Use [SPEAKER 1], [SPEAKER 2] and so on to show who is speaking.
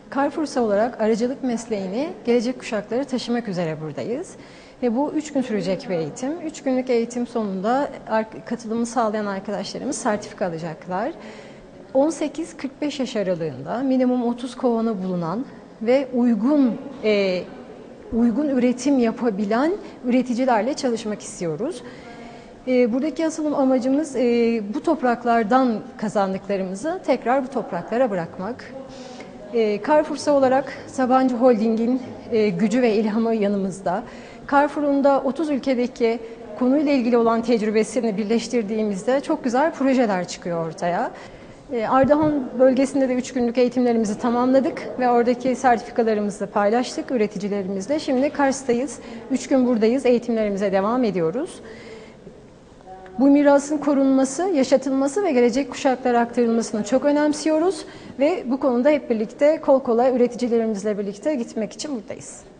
[SPEAKER 1] Carrefour'sa olarak aracılık mesleğini gelecek kuşakları taşımak üzere buradayız. Ve bu 3 gün sürecek bir eğitim. 3 günlük eğitim sonunda katılımı sağlayan arkadaşlarımız sertifika alacaklar. 18-45 yaş aralığında minimum 30 kovanı bulunan ve uygun üretim yapabilen üreticilerle çalışmak istiyoruz. Buradaki asıl amacımız bu topraklardan kazandıklarımızı tekrar bu topraklara bırakmak. Carrefour'sa olarak Sabancı Holding'in gücü ve ilhamı yanımızda. Carrefour'un da 30 ülkedeki konuyla ilgili olan tecrübesini birleştirdiğimizde çok güzel projeler çıkıyor ortaya. Ardahan bölgesinde de 3 günlük eğitimlerimizi tamamladık ve oradaki sertifikalarımızı paylaştık üreticilerimizle. Şimdi Kars'tayız, 3 gün buradayız, eğitimlerimize devam ediyoruz. Bu mirasın korunması, yaşatılması ve gelecek kuşaklara aktarılmasını çok önemsiyoruz ve bu konuda hep birlikte kol kola üreticilerimizle birlikte gitmek için buradayız.